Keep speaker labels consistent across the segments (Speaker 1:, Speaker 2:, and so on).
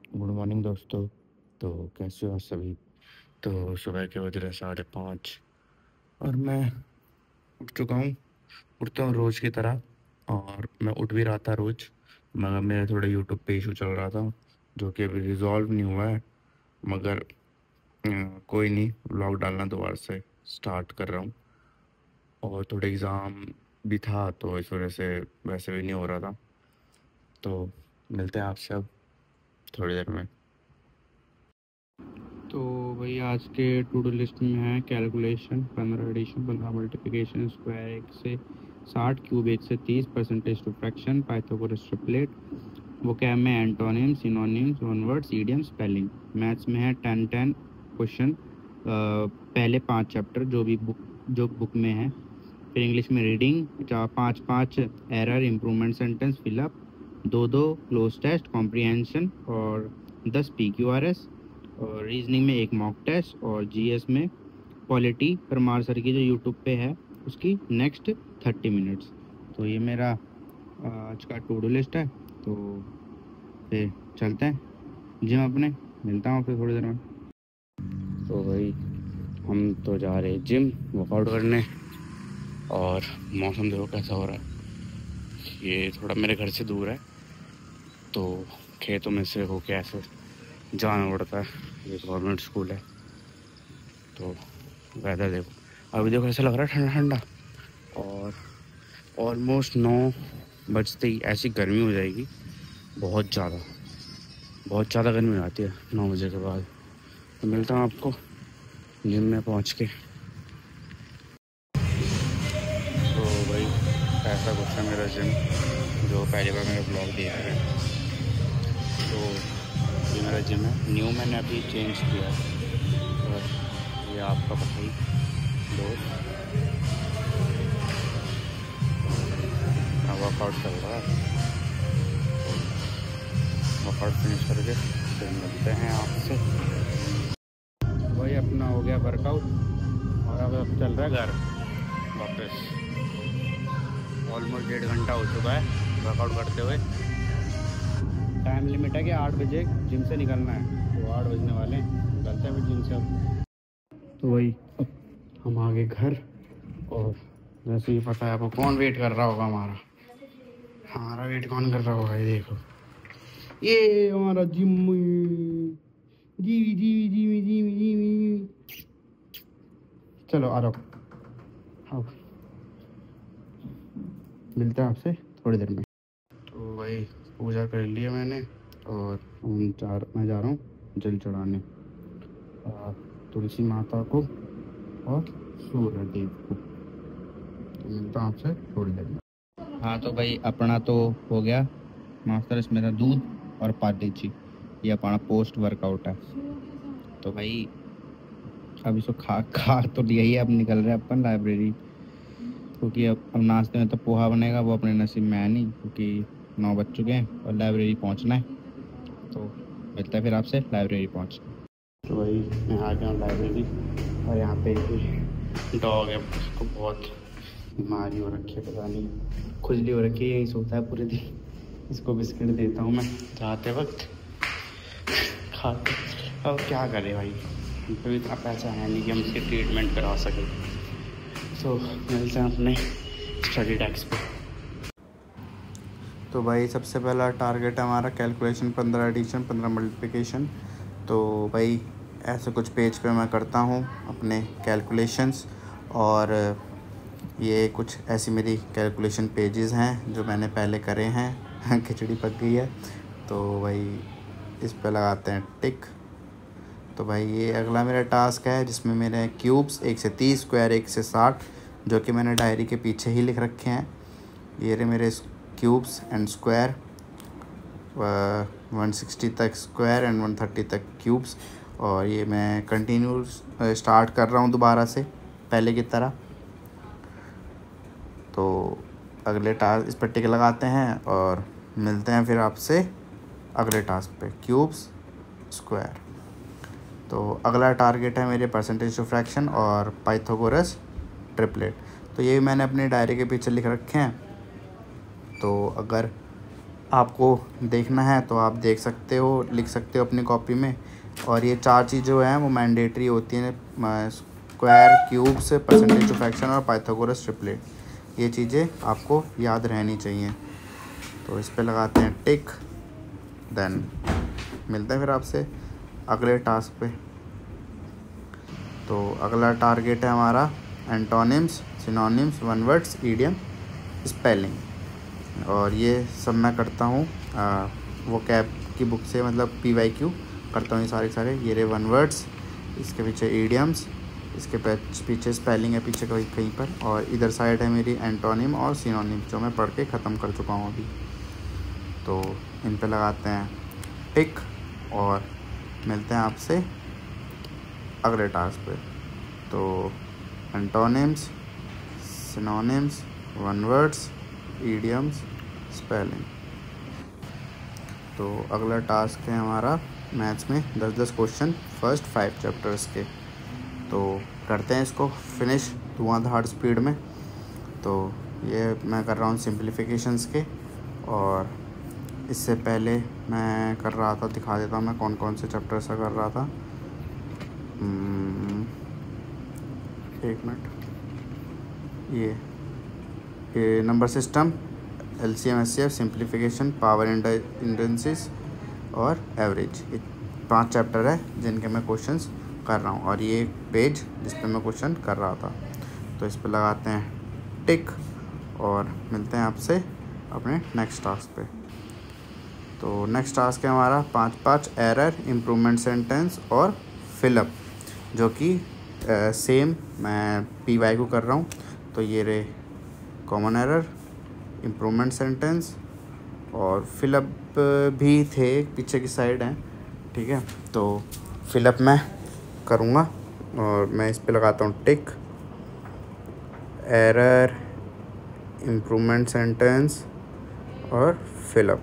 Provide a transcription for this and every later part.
Speaker 1: Good morning दोस्तों। तो कैसे हो आप सभी। तो सुबह के बज रहे 5:30 और मैं उठ चुका हूँ। उठता हूँ रोज़ की तरह और मैं उठ भी रहा था रोज़, मगर मेरा थोड़ा यूट्यूब पे इशू चल रहा था जो कि अभी रिजॉल्व नहीं हुआ है। मगर कोई नहीं, व्लॉग डालना दोबारा से स्टार्ट कर रहा हूँ। और थोड़े एग्ज़ाम भी था तो इस वजह से वैसे भी नहीं हो रहा था। तो मिलते हैं आपसे अब थोड़ी देर में। तो भाई आज के टू डू लिस्ट में है कैलकुलेशन 15 एडिशन 15 मल्टीप्लिकेशन स्क्वायर 1 से 60 क्यूब 1 से 30 percentage to fraction Pythagoras triplet. वो क्या में antonym synonyms words idiom spelling. Maths में है 10 क्वेश्चन, पहले 5 चैप्टर जो बुक में है। फिर इंग्लिश में reading 5 error improvement sentence fill up, 2 cloze test comprehension और 10 PQRS। और रीजनिंग में एक मॉक टेस्ट और जीएस में पॉलिटी परमार सर की जो यूट्यूब पे है उसकी नेक्स्ट 30 मिनट्स। तो ये मेरा आज का टू डू लिस्ट है। तो फिर चलते हैं जिम अपने, मिलता हूँ फिर थोड़ी देर में। तो भाई हम तो जा रहे हैं जिम वर्कआउट करने। और मौसम देखो कैसा हो रहा है। ये थोड़ा मेरे घर से दूर है तो खेतों में से होके ऐसे जाना पड़ता है। ये गवर्नमेंट स्कूल है। तो वेदर देखो, अभी देखो ऐसा लग रहा है ठंडा ठंडा। और ऑलमोस्ट 9 बजते ही ऐसी गर्मी हो जाएगी, बहुत ज़्यादा गर्मी हो जाती है 9 बजे के बाद। तो मिलता हूँ आपको जिम में पहुँच के। तो भाई ऐसा कुछ है मेरा जिम, जो पहली बार मेरे ब्लॉग देख रहे हैं। तो ये मेरा जिम है, न्यू मैंने अभी चेंज किया है। और ये आपका पता ही दोस्त वर्कआउट चल रहा है। वर्कआउट फिनिश करके फिर मिलते हैं आपसे। वही अपना हो गया वर्कआउट और अब चल रहा है घर वापस। ऑलमोस्ट 1.5 घंटा हो चुका है वर्कआउट करते हुए। टाइम लिमिट है कि 8 बजे जिम से निकलना है, तो 8 बजने वाले हैं, निकलते हैं फिर जिम से अब। तो वही अब हम आ गए घर। और जैसे ही पता है आपको कौन वेट कर रहा होगा, हमारा वेट कौन कर रहा होगा, ये देखो ये हमारा जिम। जीवी जीवी जीवी जीवी जीवी। चलो आ रहा हूँ, मिलते हैं आपसे थोड़ी देर में। तो भाई पूजा कर लिया मैंने और मैं जा रहा हूँ जल चढ़ाने तुलसी माता को और सूर्य देव को। तो मिलता हूँ आपसे थोड़ी देर में। हाँ तो भाई अपना तो हो गया मास्टर, इसमें था दूध और पालीची। ये अपना पोस्ट वर्कआउट है। तो भाई अब इसको खा खा तो लिया ही, अब निकल रहे हैं अपन लाइब्रेरी, क्योंकि अब नाश्ते में तो पोहा बनेगा, वो अपने नसीब में है नहीं, क्योंकि 9 बज चुके हैं और लाइब्रेरी पहुंचना है। तो मिलता है फिर आपसे लाइब्रेरी पहुंच। तो भाई मैं आ गया हूँ लाइब्रेरी और यहाँ पे डॉग है, उसको बहुत बीमारी हो रखी है, पता नहीं खुजली हो रखी है, यही सोता है पूरे दिन। इसको बिस्किट देता हूँ मैं जाते वक्त खाते। अब क्या करें भाई, हम पे भी इतना पैसा है नहीं कि हम इसकी ट्रीटमेंट करा सकें। तो मिलते हैं अपने स्टडी डेस्क पे। तो भाई सबसे पहला टारगेट है हमारा कैलकुलेशन 15 एडिशन 15 मल्टीप्लिकेशन। तो भाई ऐसे कुछ पेज पे मैं करता हूँ अपने कैलकुलेशंस। और ये कुछ ऐसी मेरी कैलकुलेशन पेजेस हैं जो मैंने पहले करे हैं। खिचड़ी पक गई है तो भाई इस पे लगाते हैं टिक। तो भाई ये अगला मेरा टास्क है जिसमें मेरे क्यूब्स 1 से 30 स्क्वायर 1 से 60 जो कि मैंने डायरी के पीछे ही लिख रखे हैं। ये रहे मेरे क्यूब्स एंड स्क्वायर, 160 तक स्क्वायर एंड 130 तक क्यूब्स। और ये मैं कंटिन्यू स्टार्ट कर रहा हूँ दोबारा से पहले की तरह। तो अगले टास्क इस पर टिक लगाते हैं और मिलते हैं फिर आपसे अगले टास्क पे क्यूब्स स्क्वायर। तो अगला टारगेट है मेरे परसेंटेज टू फ्रैक्शन और पाइथागोरस ट्रिपलेट। तो ये मैंने अपनी डायरी के पीछे लिख रखे हैं। तो अगर
Speaker 2: आपको देखना है तो आप देख सकते हो, लिख सकते हो अपनी कॉपी में। और ये 4 चीज़ जो हैं वो मैंडेटरी होती हैं, square, cubes, percentage of fraction और पाइथागोरस ट्रिपलेट। ये चीज़ें आपको याद रहनी चाहिए। तो इस पे लगाते हैं टिक। देन मिलते हैं फिर आपसे अगले टास्क पे। तो अगला टारगेट है हमारा antonyms, synonyms, one words, idiom, spelling. और ये सब मैं करता हूँ वो कैब की बुक से, मतलब PYQ करता हूँ ये सारे। ये रहे वन वर्ड्स, इसके पीछे ईडियम्स, इसके पीछे स्पेलिंग है पीछे कहीं कहीं पर, और इधर साइड है मेरी एंटोनिम और सिनोनिम जो मैं पढ़ के ख़त्म कर चुका हूँ अभी। तो इन पे लगाते हैं टिक और मिलते हैं आपसे अगले टास्क पे। तो antonyms, synonyms, one words, idioms, spelling. तो अगला टास्क है हमारा मैथ्स में 10-10 क्वेश्चन फर्स्ट 5 चैप्टर्स के। तो करते हैं इसको फिनिश धुआंधार स्पीड में। तो ये मैं कर रहा हूँ सिंप्लीफिकेशंस के, और इससे पहले मैं कर रहा था, दिखा देता हूँ मैं कौन कौन से चैप्टर से कर रहा था। एक मिनट। ये number system, LCM SCF, simplification, power indices और एवरेज, ये 5 चैप्टर है जिनके मैं क्वेश्चंस कर रहा हूँ। और ये एक पेज जिस पे मैं क्वेश्चन कर रहा था। तो इस पे लगाते हैं टिक और मिलते हैं आपसे अपने नेक्स्ट टास्क पे। तो नेक्स्ट टास्क है हमारा 5-5 एरर, इम्प्रूवमेंट सेंटेंस और फिलअप, जो कि सेम मैं PYQ कर रहा हूँ। तो ये रहे कॉमन एरर, इम्प्रूवमेंट सेंटेंस और फिलअप भी थे पीछे की साइड हैं, ठीक है। तो फिलअप मैं करूँगा और मैं इस पे लगाता हूँ टिक, एरर, इम्प्रूवमेंट सेंटेंस और फिलअप।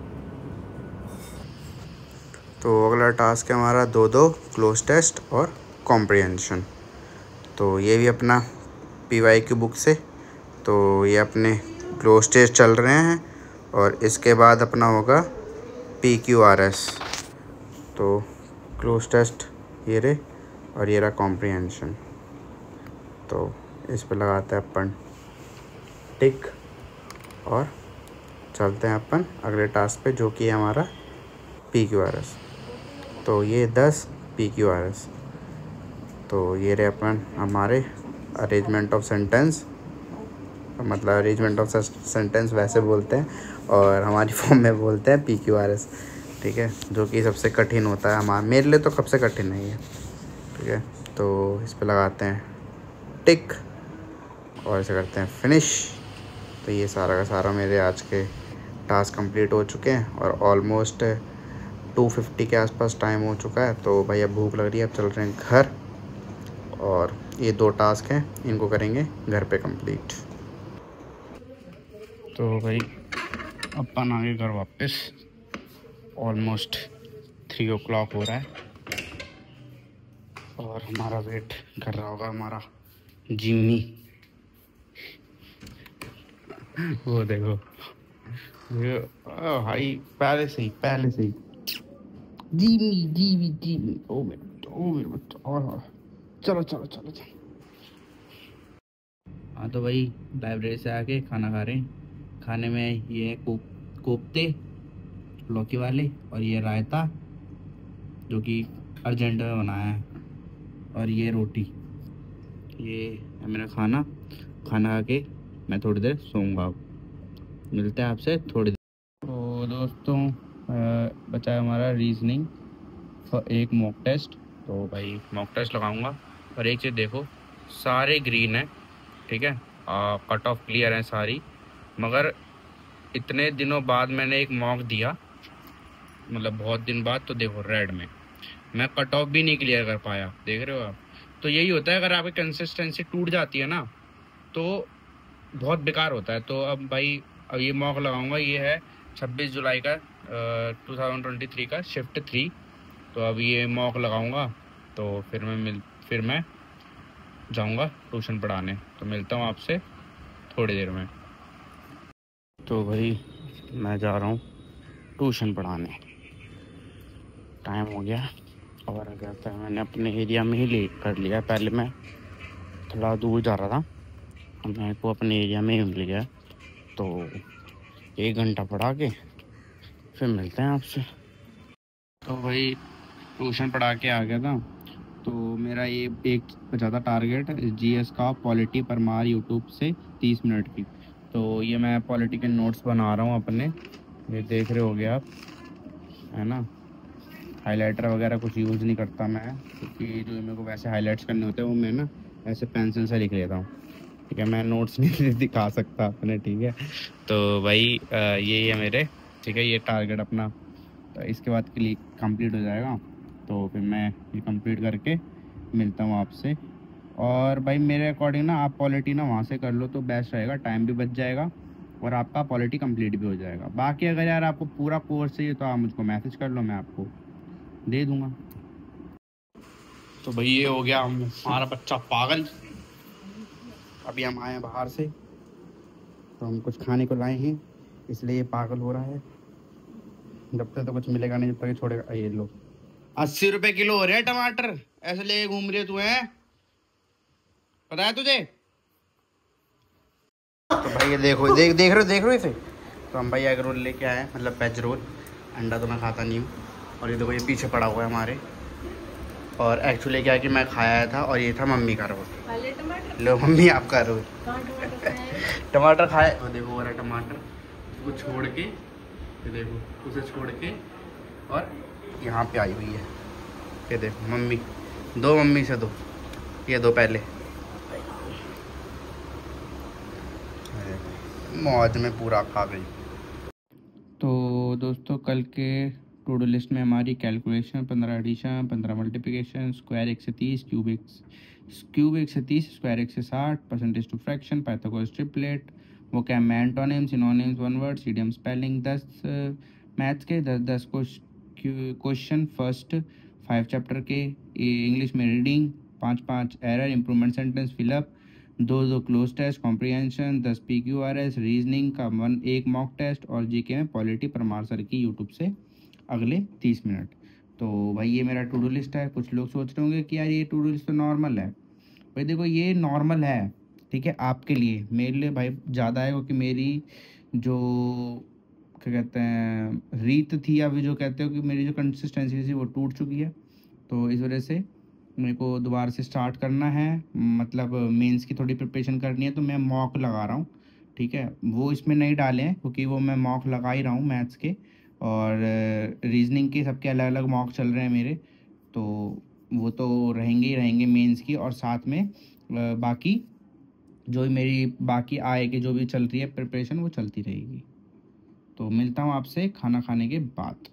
Speaker 2: तो अगला टास्क है हमारा 2-2 क्लोज टेस्ट और कॉम्प्रिहेंशन। तो ये भी अपना PYQ बुक से। तो ये अपने क्लोज टेस्ट चल रहे हैं और इसके बाद अपना होगा PQRS। तो क्लोज टेस्ट ये रहे और ये रहा कॉम्प्रिहेंशन। तो इस पे लगाते हैं अपन टिक और चलते हैं अपन अगले टास्क पे, जो कि है हमारा PQRS। तो ये 10 PQRS। तो ये रहे अपन हमारे अरेंजमेंट ऑफ सेंटेंस, मतलब अरेंजमेंट ऑफ सेंटेंस वैसे बोलते हैं और हमारी फॉर्म में बोलते हैं PQRS, ठीक है। जो कि सबसे कठिन होता है हमारे, मेरे लिए तो सबसे कठिन है ये, ठीक है। तो इस पे लगाते हैं टिक और इसे करते हैं फिनिश। तो ये सारा का सारा मेरे आज के टास्क कंप्लीट हो चुके हैं और ऑलमोस्ट 2:50 के आसपास टाइम हो चुका है। तो भाई अब भूख लग रही है, अब चल रहे हैं घर, और ये 2 टास्क हैं, इनको करेंगे घर पे कंप्लीट।
Speaker 1: तो भाई अपन आगे घर वापस, ऑलमोस्ट 3 o'clock हो रहा है और हमारा वेट कर रहा होगा हमारा जिम्मी। वो देखो ये भाई पहले से ही जिम्मी। ओ मेरे बच्चा, और चलो चलो चलो चलो। हाँ तो भाई लाइब्रेरी से आके खाना खा रहे हैं। खाने में ये है कोफ्ते लौकी वाले, और ये रायता जो कि अर्जेंट में बनाया है, और ये रोटी। ये है मेरा खाना खा के मैं थोड़ी देर सोऊंगा। मिलते हैं आपसे थोड़ी देर। तो दोस्तों बचा है हमारा रीजनिंग एक मॉक टेस्ट। तो भाई मॉक टेस्ट लगाऊंगा, और एक चीज़ देखो, सारे ग्रीन है, ठीक है। कट ऑफ क्लियर है सारी, मगर इतने दिनों बाद मैंने एक मॉक दिया, मतलब बहुत दिन बाद, तो देखो रेड में मैं कट ऑफ भी नहीं क्लियर कर पाया, देख रहे हो आप। तो यही होता है, अगर आपकी कंसिस्टेंसी टूट जाती है ना तो बहुत बेकार होता है। तो अब भाई अब ये मॉक लगाऊंगा, ये है 26 जुलाई का 2023 का शिफ्ट 3। तो अब ये मॉक लगाऊंगा, तो फिर मैं जाऊंगा ट्यूशन पढ़ाने। तो मिलता हूँ आपसे थोड़ी देर में। तो भाई मैं जा रहा हूँ ट्यूशन पढ़ाने। टाइम हो गया और क्या था, मैंने अपने एरिया में ही ले कर लिया। पहले मैं थोड़ा दूर जा रहा था, अब मेरे को अपने एरिया में ही मिल गया। तो 1 घंटा पढ़ा के फिर मिलते हैं आपसे। तो भाई ट्यूशन पढ़ा के आ गया था। तो मेरा ये एक बचा था टारगेट, जीएस का पॉलिटी परमार यूट्यूब से 30 मिनट की। तो ये मैं पॉलिटी के नोट्स बना रहा हूँ अपने, ये देख रहे होगे आप, है ना। हाइलाइटर वगैरह कुछ यूज़ नहीं करता मैं, क्योंकि जो मेरे को वैसे हाइलाइट्स करने होते हैं वो मैं ना ऐसे पेंसिल से लिख लेता हूँ। ठीक है, मैं नोट्स नहीं दिखा सकता अपने। ठीक है, तो भाई ये है मेरे, ठीक है, ये टारगेट अपना। तो इसके बाद के लिए कंप्लीट हो जाएगा, तो फिर मैं ये कंप्लीट करके मिलता हूँ आपसे। और भाई मेरे अकॉर्डिंग ना आप पॉलिटी ना वहाँ से कर लो तो बेस्ट रहेगा, टाइम भी बच जाएगा और आपका पॉलिटी कंप्लीट भी हो जाएगा। बाकी अगर यार आपको पूरा कोर्स चाहिए तो आप मुझको मैसेज कर लो, मैं आपको दे दूँगा। तो भाई ये हो गया हमारा बच्चा पागल। अभी हम आए हैं बाहर से, तो हम कुछ खाने को लाए हैं, इसलिए ये पागल हो रहा है। जब तक तो कुछ मिलेगा नहीं, जब तक ये छोड़ेगा। ये लो 80 रुपए किलो हो रहे हैं टमाटर, ऐसे ले घूम रहे तू है, पता है तुझे। तो भाई ये देखो, देख रहे हो इसे। तो हम भाई एग रोल लेके आए हैं, मतलब वेज रोल। अंडा तो मैं खाता नहीं हूँ। और ये देखो ये पीछे पड़ा हुआ है हमारे। और एक्चुअली क्या है कि मैं खाया आया था और ये था मम्मी का रोल। लो मम्मी आपका रोल। टमाटर खाए, और देखो वाला टमाटर उसको छोड़ के, ये देखो उसे छोड़ के और यहाँ पे आई हुई है। ये देखो मम्मी, दो मम्मी से दो, ये दो पहले। मौज में पूरा खा गई। तो दोस्तों कल के टू डू लिस्ट में हमारी कैलकुलेशन 15 एडिशन, 15 मल्टीप्लिकेशन, स्क्वायर 1 से 30, क्यूब 1 से 30, स्क्वायर 1 से 60, percentage to fraction, Pythagoras triplet, वो क्या antonyms, synonyms, one word, idiom, spelling, 10 maths के 10 क्वेश्चन फर्स्ट 5 चैप्टर के, इंग्लिश में reading, 5 error, improvement sentence, fill up, 2 cloze test, comprehension, 10 PQRS, reasoning का 1 mock test और जीके में पॉलिटी परमार सर की YouTube से अगले 30 मिनट। तो भाई ये मेरा टू डू लिस्ट है। कुछ लोग सोच रहे होंगे कि यार ये टू डू लिस्ट तो नॉर्मल है। भाई देखो ये नॉर्मल है, ठीक है, आपके लिए। मेरे लिए भाई ज़्यादा है, क्योंकि मेरी जो क्या कहते हैं रीत थी, या फिर जो कहते हो कि मेरी जो कंसिस्टेंसी थी वो टूट चुकी है। तो इस वजह से मेरे को दोबारा से स्टार्ट करना है, मतलब मेंस की थोड़ी प्रिपरेशन करनी है। तो मैं मॉक लगा रहा हूँ, ठीक है। वो इसमें नहीं डाले हैं क्योंकि वो मैं मॉक लगा ही रहा हूँ मैथ्स के, और रीजनिंग के सबके अलग अलग मॉक चल रहे हैं मेरे। तो वो तो रहेंगे ही रहेंगे मेंस की, और साथ में बाकी जो मेरी बाकी आए की जो भी चल रही है प्रिपरेशन वो चलती रहेगी। तो मिलता हूँ आपसे खाना खाने के बाद।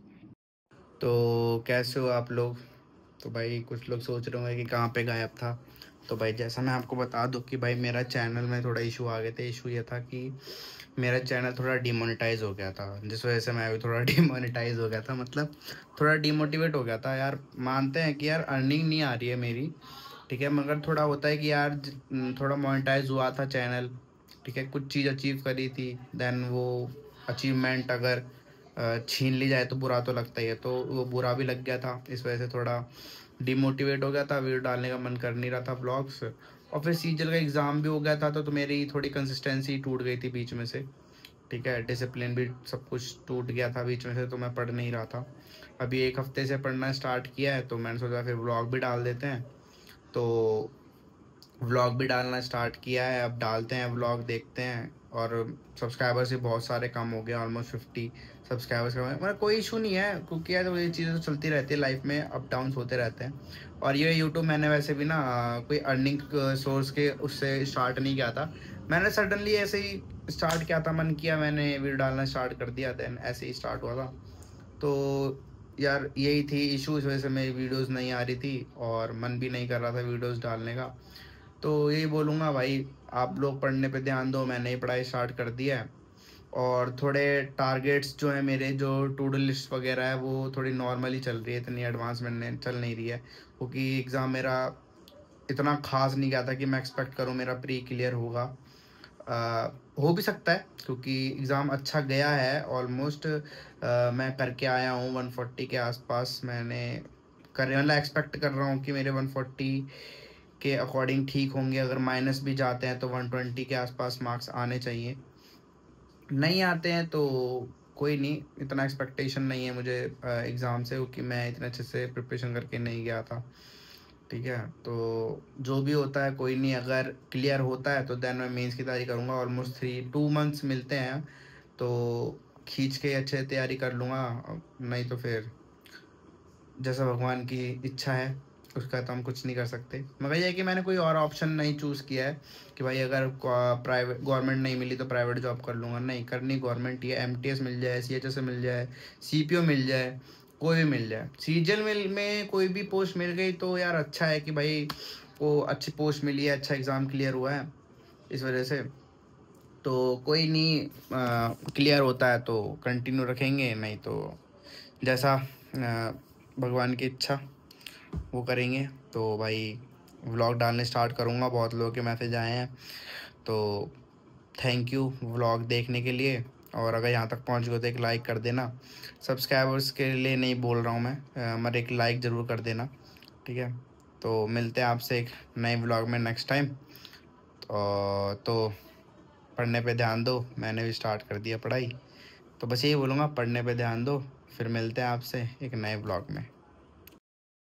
Speaker 1: तो कैसे हो आप लोग। तो भाई कुछ लोग सोच रहे होंगे कि कहाँ पे गायब था। तो भाई जैसा मैं आपको बता दूं कि भाई मेरा चैनल में थोड़ा इशू आ गए थे। इशू ये था कि मेरा चैनल थोड़ा डिमोनेटाइज हो गया था, जिस वजह से मैं भी थोड़ा डिमोनेटाइज हो गया था, मतलब थोड़ा डिमोटिवेट हो गया था यार। मानते हैं कि यार अर्निंग नहीं आ रही है मेरी, ठीक है, मगर थोड़ा होता है कि यार थोड़ा मोनेटाइज हुआ था चैनल, ठीक है, कुछ चीज़ अचीव करी थी, देन वो अचीवमेंट अगर छीन ली जाए तो बुरा तो लगता ही है। तो वो बुरा भी लग गया था, इस वजह से थोड़ा डिमोटिवेट हो गया था, वीडियो डालने का मन कर नहीं रहा था ब्लॉग्स। और फिर सीजल का एग्ज़ाम भी हो गया था, तो मेरी थोड़ी कंसिस्टेंसी टूट गई थी बीच में से, ठीक है, डिसिप्लिन भी सब कुछ टूट गया था बीच में से। तो मैं पढ़ नहीं रहा था। अभी 1 हफ्ते से पढ़ना स्टार्ट किया है, तो मैंने सोचा फिर व्लॉग भी डाल देते हैं। तो व्लॉग भी डालना स्टार्ट किया है, अब डालते हैं व्लॉग, देखते हैं। और सब्सक्राइबर्स भी बहुत सारे कम हो गए, ऑलमोस्ट 50 सब्सक्राइबर्स कम हो गए। मतलब कोई इशू नहीं है, क्योंकि यार ये चीज़ें तो चलती रहती है लाइफ में, अप डाउन्स होते रहते हैं। और ये यूट्यूब मैंने वैसे भी ना कोई अर्निंग सोर्स के उससे स्टार्ट नहीं किया था। मैंने सडनली ऐसे ही स्टार्ट किया था, मन किया, मैंने वीडियो डालना स्टार्ट कर दिया, देन ऐसे ही स्टार्ट हुआ था। तो यार यही थी इशू, इस वजह से मेरी वीडियोज़ नहीं आ रही थी और मन भी नहीं कर रहा था वीडियोज़ डालने का। तो यही बोलूँगा भाई, आप लोग पढ़ने पे ध्यान दो। मैंने ही पढ़ाई स्टार्ट कर दिया है, और थोड़े टारगेट्स जो है मेरे, जो टू डू लिस्ट वगैरह है, वो थोड़ी नॉर्मली चल रही है, इतनी एडवांस में चल नहीं रही है, क्योंकि एग्ज़ाम मेरा इतना खास नहीं गया था कि मैं एक्सपेक्ट करूँ मेरा प्री क्लियर होगा। हो भी सकता है, क्योंकि एग्ज़ाम अच्छा गया है, ऑलमोस्ट मैं करके आया हूँ 140 के आसपास। मैंने मतलब एक्सपेक्ट कर रहा हूँ कि मेरे 140 के अकॉर्डिंग ठीक होंगे। अगर माइनस भी जाते हैं तो 120 के आसपास मार्क्स आने चाहिए। नहीं आते हैं तो कोई नहीं, इतना एक्सपेक्टेशन नहीं है मुझे एग्ज़ाम से, क्योंकि मैं इतने अच्छे से प्रिपरेशन करके नहीं गया था। ठीक है, तो जो भी होता है कोई नहीं, अगर क्लियर होता है तो देन मैं मेंस की तैयारी करूँगा। ऑलमोस्ट 2 मंथ्स मिलते हैं, तो खींच के अच्छे तैयारी कर लूँगा। नहीं तो फिर जैसा भगवान की इच्छा है उसका तो हम कुछ नहीं कर सकते। मगर ये है कि मैंने कोई और ऑप्शन नहीं चूज़ किया है कि भाई अगर प्राइवेट गवर्नमेंट नहीं मिली तो प्राइवेट जॉब कर लूँगा। नहीं करनी गवर्नमेंट ही है। एमटीएस मिल जाए, सीएचएस मिल जाए, सीपीओ मिल जाए, कोई भी मिल जाए। सीजीएल में कोई भी पोस्ट मिल गई तो यार अच्छा है कि भाई वो अच्छी पोस्ट मिली है, अच्छा एग्ज़ाम क्लियर हुआ है इस वजह से। तो कोई नहीं, क्लियर होता है तो कंटिन्यू रखेंगे, नहीं तो जैसा भगवान की इच्छा वो करेंगे। तो भाई व्लॉग डालने स्टार्ट करूँगा। बहुत लोगों के मैसेज आए हैं, तो थैंक यू व्लॉग देखने के लिए। और अगर यहाँ तक पहुँच गए तो एक लाइक कर देना। सब्सक्राइबर्स के लिए नहीं बोल रहा हूँ मैं, मगर एक लाइक ज़रूर कर देना। ठीक है, तो मिलते हैं आपसे एक नए व्लॉग में नेक्स्ट टाइम। तो पढ़ने पे ध्यान दो, मैंने भी स्टार्ट कर दिया पढ़ाई। तो बस यही बोलूँगा, पढ़ने पे ध्यान दो। फिर मिलते हैं आपसे एक नए व्लॉग में।